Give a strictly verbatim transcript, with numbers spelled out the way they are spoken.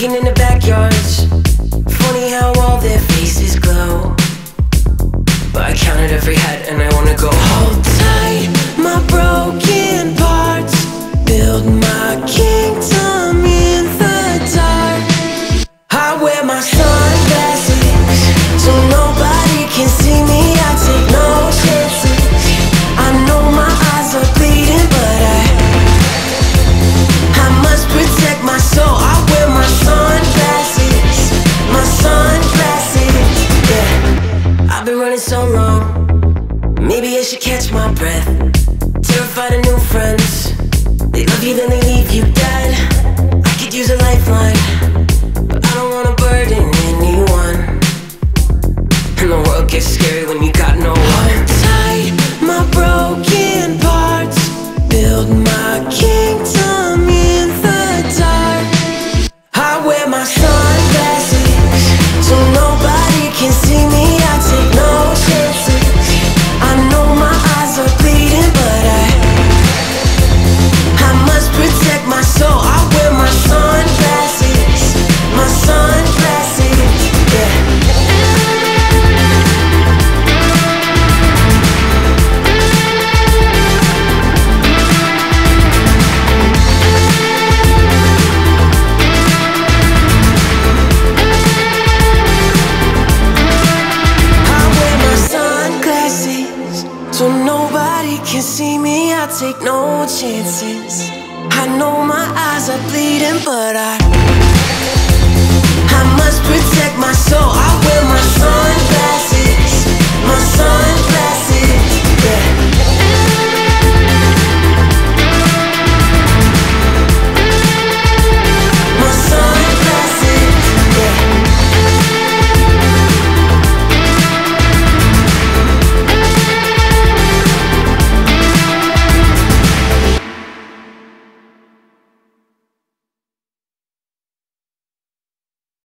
Drinking in the backyards. Funny how all their faces glow. But I counted every head and I wanna go. Hold tight, my broken parts. Build my kingdom in the dark. I wear my sunglasses so nobody can see me. I take no chances. I know my eyes are bleeding, but I I must protect my soul. I wear my sunglasses, my sunglasses, yeah. I've been running so long, maybe I should catch my breath. Terrified of new friends, they love you then they leave you dead. I could use a lifeline, but I don't wanna burden anyone. And the world gets scary when you got no one. Tight, my broken parts. Build my kingdom in the dark. I wear my sunglasses so nobody can see me. I take no chances. I know my eyes are bleeding, but I I must protect my soul. I wear my sunglasses, my sunglasses, yeah. So nobody can see me, I take no chances. I know my eyes are bleeding, but I I must protect my soul. I wear my sunglasses, my sunglasses.